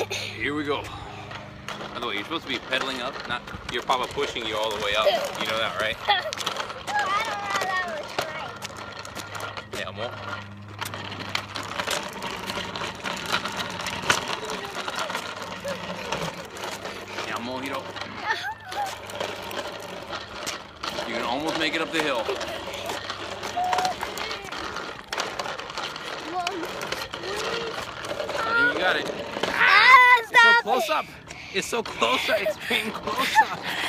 Here we go. By the way, you're supposed to be pedaling up, not your papa pushing you all the way up. You know that, right? I don't know that was right. Yeah, more. Yeah, more, Hiro. You can almost make it up the hill. I think you got it. It's so close up. It's so close up. It's getting close up.